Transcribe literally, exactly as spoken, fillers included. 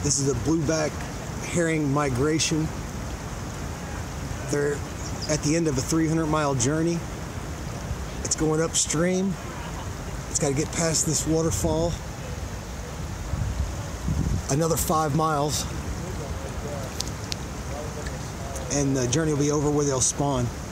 This is a blueback herring migration. They're at the end of a three hundred mile journey. It's going upstream. It's got to get past this waterfall. Another five miles. And the journey will be over where they'll spawn.